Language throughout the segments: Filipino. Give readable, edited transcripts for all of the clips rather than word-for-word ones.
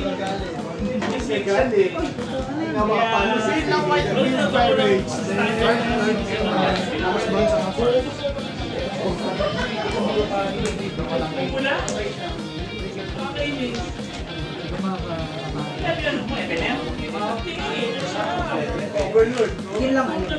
Yun lang ano.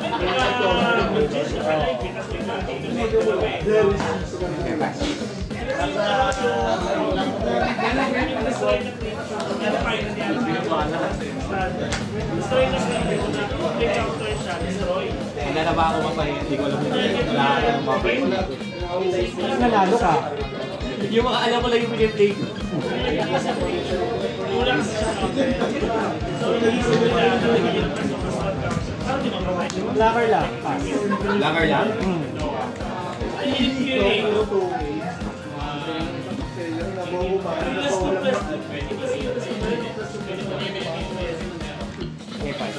Wala na ba ako mapahin? Hindi ko alam kung wala akong mapahin. Nanalo ka. Yung mga alam ko lang yung piniplay ko. Locker lang. Pass. Langer lang? Okay, fine.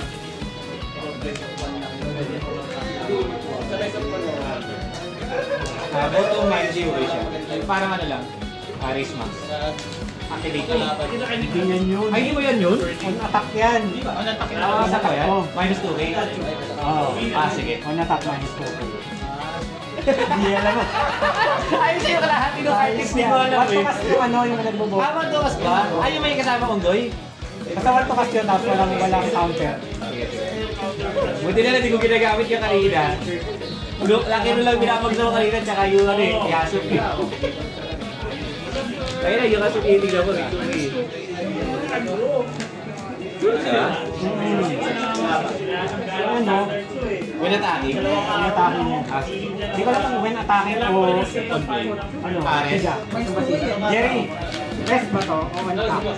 Boto mind zero siya. Parang ano lang, race max. Activate ko. Hindi yan yun. Ay, hindi mo yan yun? On attack yan. On attack yan? Isa pa yan? Minus 2K? Oo. Sige. On attack minus 2. Hindi alam mo. Ayun sa'yo kalahati ng artist, hindi ko alam What to cast yung ano yung nagbobo? What to cast ba? Ay, yung may kasama kong doy? Basta what to cast yun tapos walang counter. Buti na hindi ko ginagamit yung kanina. Laki mo lang binapagsawa kanina tsaka yung ano eh, yasok eh. Kaya na, yung kasok itig ako eh. Ano? When attacking? When attacking niya. Hindi ko alam kung when attacking o ano? Pares? Jerry, rest ba to? O when attack?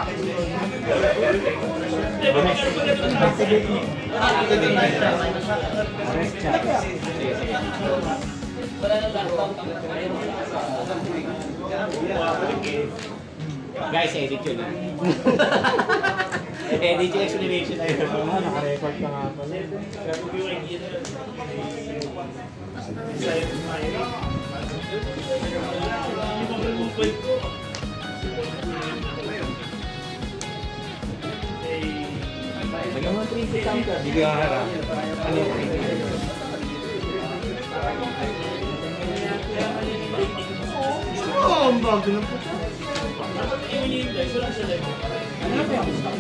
Activate mo. Rest siya. Guys, edit yun ah. Edit yung explanation na yun. Naka-record ka nga pala. Lagyan mo 3 counter. Hindi ka harap. Ano yung Ang bago ng puto. Ano ba yung gusto?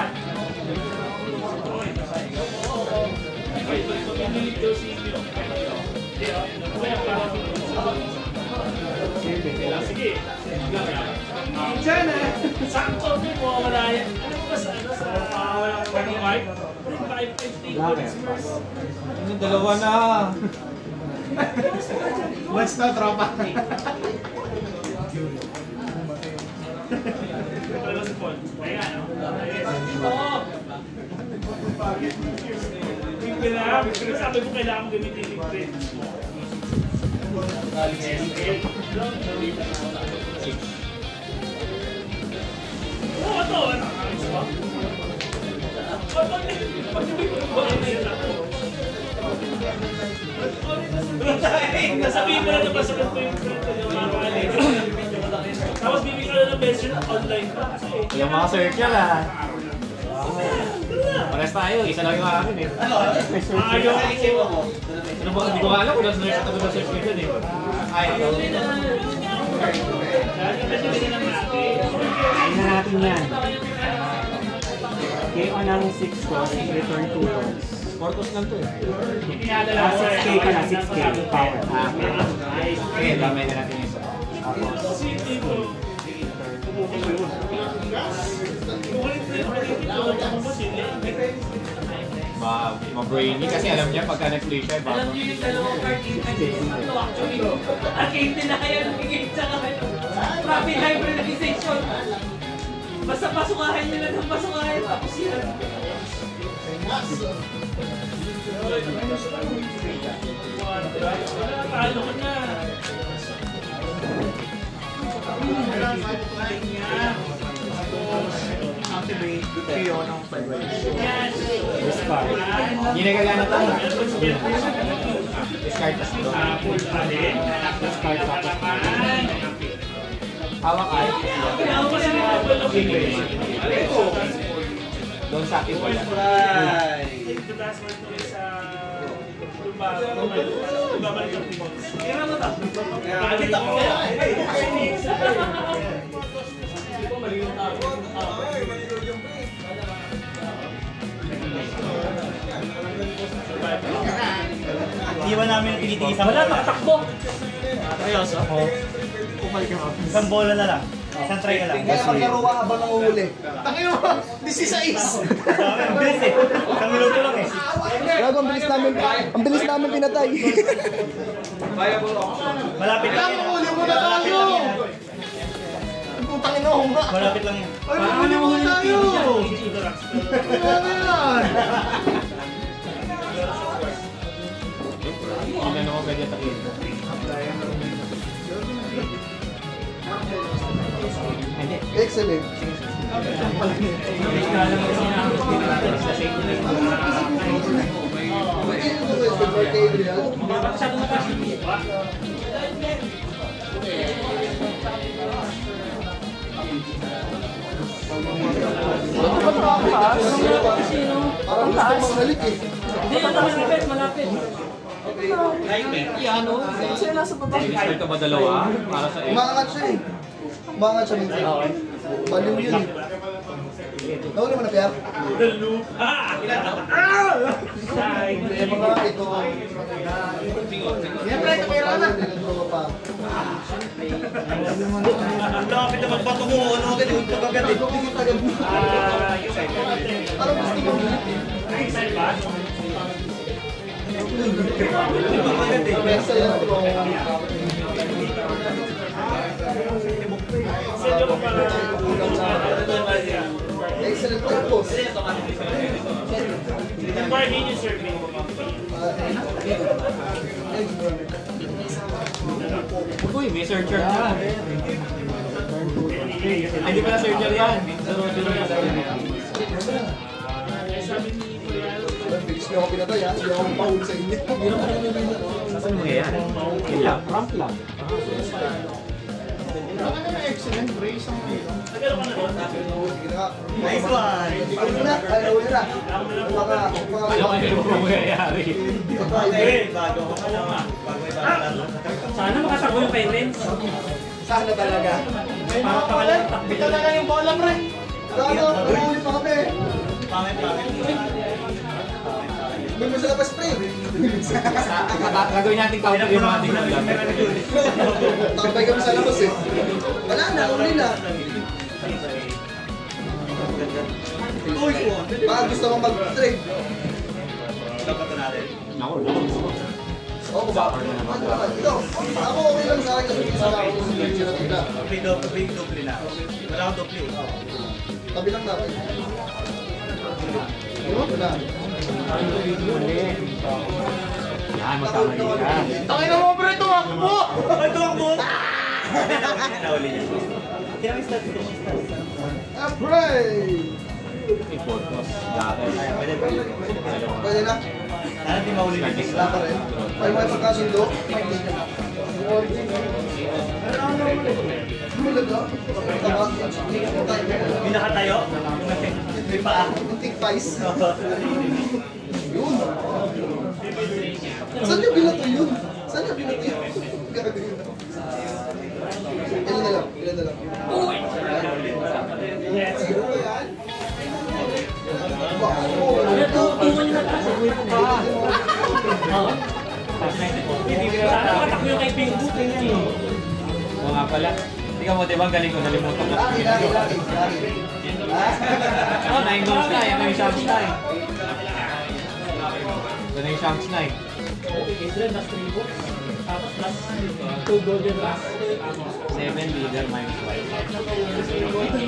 Sige. Diyan eh. Sakto mo wala yan. Ano ba sa walang white? 550. Ano, dalawa na. Basta tropa. Sabi ko kailangan mo gamitin yung grade. Oo, ito. Nasabihin mo na ito, masagot ko yung tapos bibigyan ka na ng mention online pa. Yung mga circle ah. Pares tayo, isa lang yung akin eh. Ayaw. Ano ba, hindi ko alam kung nasa nurse ako ng search ko dyan eh. Ay, Ayun na natin yan. KO ng 6 cost, return 2 cost. 4 cost lang to eh. 6k ka na, 6k power. Okay, damay na natin isa. Ma-brainy kasi alam niya pagka nag-play siya. Alam niyo yung dalawang card game actually. Arcade nila kaya nagiging sa kami. Rapid hybridization. Basta pasukahan nyo lang ng pasukahan tapos yan. Paano ko na? Activate, kayo ng 5 Yes. Discard. Hindi na kagana tayo. Discard tas ito. Full pa rin. Discard tapos. Hawak ay. Kaya ako kasi nagpapalaki. Doon sa akin wala. The last one to is babalik ang timon. Kira mo ta. Nakakita ko kaya. Iwan namin yung tinitigisan. Wala, nakatakbo. Seryoso? Oo. Isang bola na lang. Isang try ka lang. Kaya maglaro ka habang nanguhuli. Tangin mo, 16! Ang bilis eh. Isang minuto lang eh. Gago, ang bilis namin pinatay. Malapit lang yan. Huli mo na tayo! Putang ina, hunga! Malapit lang yan. Ay, huli mo na tayo! Ano yan? Hindi na ako pwede takin. Excellent. Parang gusto mong halik eh. Hindi, malapit, malapit. Start ka ba dalawa? Para sa Umaangat siya eh. Umaangat siya minsan. Baliw yun eh. Nahuli mo na, Pierre? Eh, mga ito. Yan, pre, kapira na. Lapit na magbato mo. Ano agad yung pag-agad eh. Parang gusto mong halik eh. Excellent bro. Excellent tapos. Why did you serve me? Uy, may searcher na. Ay, di pala searcher yan. Bilis niyo ako pinatay ha. Hindi ako mapahuli sa inyo. Saan mo yan? Kila, ramp lang. Excellent bro. Isang kilo. Nice one. Huli na. Ay, huli na. Baka. Ano kayo mo mangyayari? Bago ako na. Sana makatakbo yung parents. Sana talaga. Para pangalan takbo. Bitaw na lang yung bola pre. Gago, huli pa kami. Pangit. May mo sa labas pre. Gagawin natin counter yung mga tingnan lang. Tambay kami sa labas eh. Wala na, huli na. Uy po. Baka gusto mong mag-trade. Dapat natin. Ako, Oo, ba? Ito, ako okay lang sa akin kasi isa na ako sa video na tila. Doble na. Wala akong doble. Tabi lang natin. Wala. yan, magkamali ka. Tangin na mo bro, tumakbo! Ay, tumakbo! Nahuli niya. Ah, pre! I-focus. Dahil. Pwede na? Sana di mahuli niya. Wala pa rin. May mga pagkasundo. May nakatayo? May paa. Muntik pais. Yun. Saan yung binato yun? Saan yung binato yun? Gagawin na. Ilan na lang? Ilan na lang? Tuwan nyo na taas. Sana makatakbo yung kay Bingo. Oo nga pala. Tingnan mo, diba? Galing ko. Nalimutan ko. Lagi. Oh, 9 goals na. Yan na yung shots na eh. Yan na yung shots na eh. Adrian, last 3 books. Tapos last 2 golden last. 7 leader minus 5.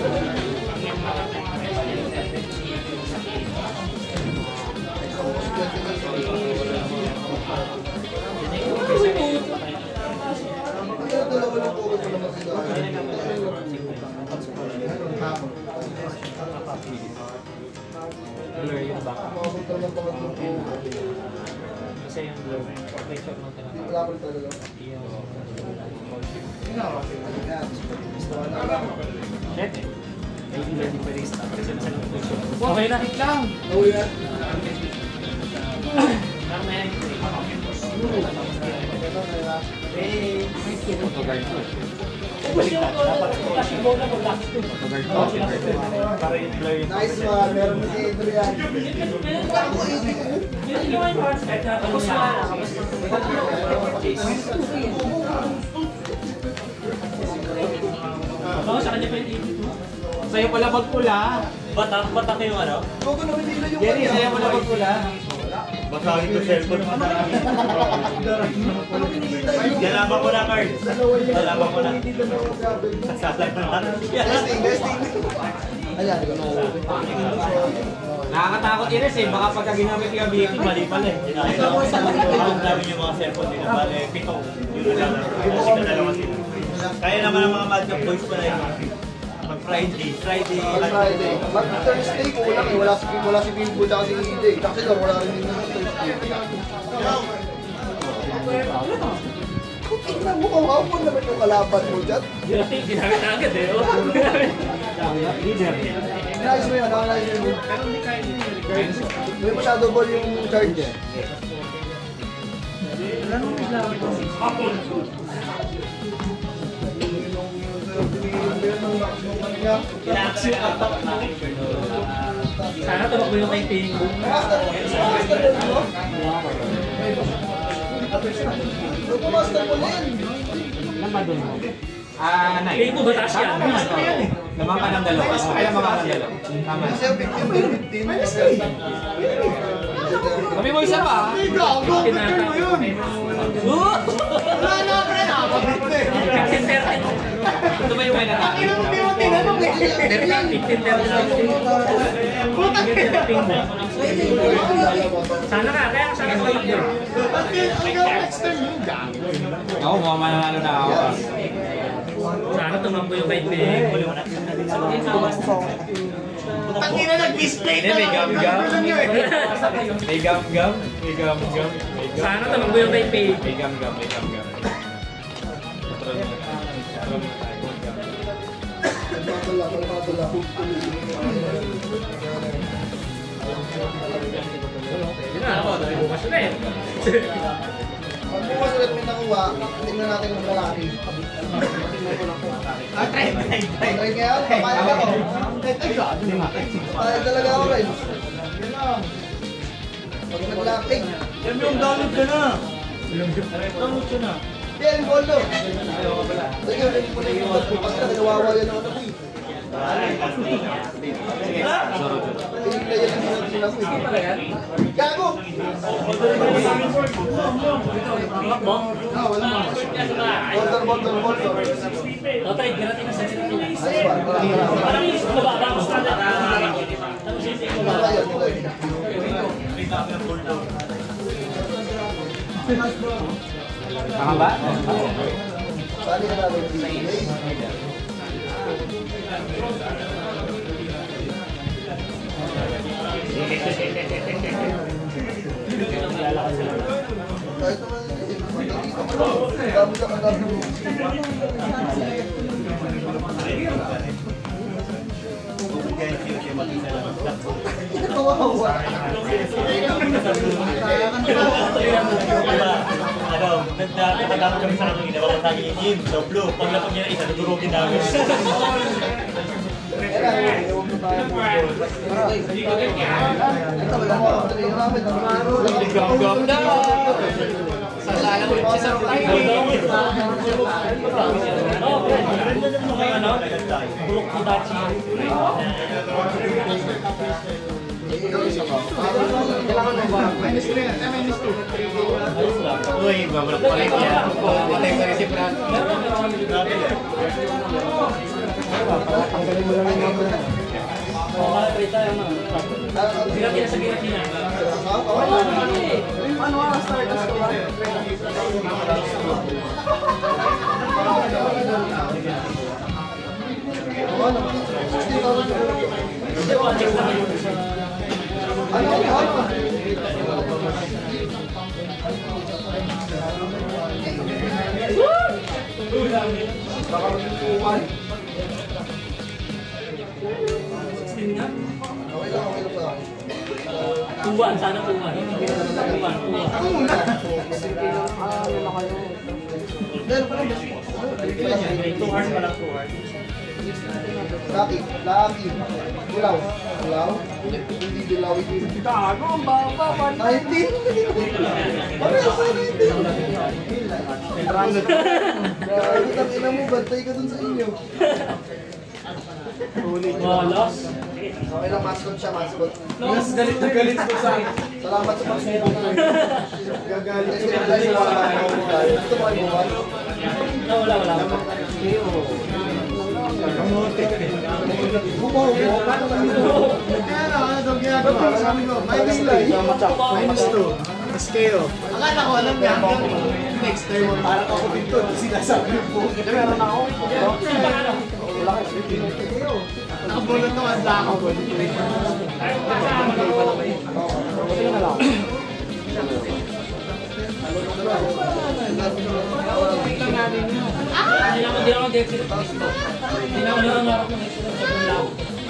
Dalawa lang po ako naman sila. Blur yung back. Makapunta naman pa ako. Kasi yung blur. May shot mo talaga. Wala ko rin talaga. Net eh. Okay na. lang. Nauwi na. Nice one. Meron na si Adrian. Ako, Oo, sa kanya pa yung 82. Sa'yo pala magpula. Batak yung ano? Gogo na hindi na yung Jerry, kanya. sa'yo pala magpula. Basagin ko cellphone. Nalaman ko na, Carl. Nalaman ko na. Sasalat. Testing. Ayan, Nakakatakot yun eh. Baka pagka ginamit yung BFT, mali pala eh. Ang dami yung mga cellphone nila. Bale, pito. Yun na lang. Kasi na dalawa sila. Kaya naman ang mga Madcap Boys pala yun. Mag-Friday. Friday. Mag-Thursday, kulang eh. Wala si Bimbo at si EJ. Kasi doon, wala rin din ng Thursday. Tingnan mo kung hapon naman yung kalaban mo dyan. Ginamit na agad eh. Leader. Nice mo yun, nice mo yun. May masyado ball yung charge eh. Sana tumakbo yung kay Ping. Master ball mo? Master ball yan. Ilan ba dun mo? Nine. Ping mo batas yan. Naman ka ng dalawa. Kaya mga ng dalawa. Tama. Kasi yung 15. Kami mo isa pa. Tinata. Ito ba yung may natake? Sana ka, kaya sana ka tumakbo. Ako, mga mananalo na ako. Sana tumakbo yung kay Ping. Tangina nag-display Hindi, may gam-gam. May gam-gam. May gam-gam. Sana tumakbo yung kay Ping. May gam-gam. May gam-gam. Pwede na, bukas na eh. Pag bukas ulit may nakuha, tingnan natin yung lalaki. Try kaya, papayag ako. Papayag talaga ako rin. Pag nag-locking. Yan yung download ka na. Download ka na. Yan, bolo. Sige, rin po na yung bukas na nawawa yan ako na po. Pinigla yan ang sinabi ko. Gago! Wala mo. Bolter. O, trade ka natin na sa Pilipinas. Nice one. Parang yung mababa ko sa tapos yung tingin mo ba? Tama ba? Sali ka namin yung PJ. Kahit naman, dami ka kagami. Kawawa. Nagdadami kami sa kanong ginawa ko tagi ni Jim, so blue. Pag napag niya na isa, nadurugin namin. Gam-gam na! Sasala mo yung isa sa Okay, ano? Bulok po dachi. Uy, babalak pa rin yan. Patay pa rin si Brad. Tanggalin mo lang yung number. O, kala trade tayo na. Sigat na sa Giratina. Ano ang starters ko ba? Baka magtutukan. din nga. Okay lang pa. Tuwan, sana tuwan. Tuwan. Meron pa lang. 2 hours pa lang, 2 hours. Laki. Dilaw. Hindi dilaw. Gago, ang baba. 19. Pareho sa 19. Grabe, tangina mo, bantay ka dun sa inyo. Malas. Okay lang, mascot siya, mascot. Mas galit na galit ko sa akin. Salamat sa pagsubo. Gagalit. Gusto mo kayo buwan? Wala. Bumaw mo? Paano ka dito? Kaya na, ano daw ginagawa? Sabi ko, minus 2. Mas kayo. Akala ko, alam niya, next time, parang ako dito, sinasabi yung buhok. Meron ako. Wala kayo. Nakabulot naman sa ako. Sige na lang. Hindi ako nag-exit ng expo. Hindi na ako nangarap ng expo sa Bunlaw.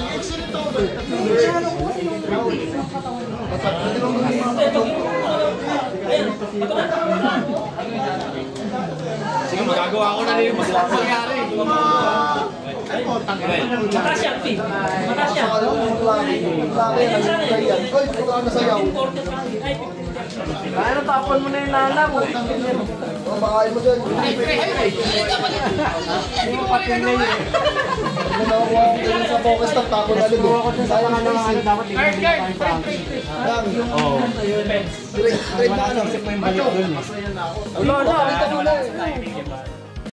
Sige, magagawa ko na rin yung mas mangyari. Matasya, Pin. Matasya. Kaya tapon mo na yung lala mo. Makain mo dyan. Hindi mo pating na yun. Nanawa ko dyan sa focus stop, tapon na Siguro ako dun sa mga ano, dapat hindi mo kain sa akin. Oo. Straight na ano. Isip mo yung balik dun eh. Wala, kita mo na.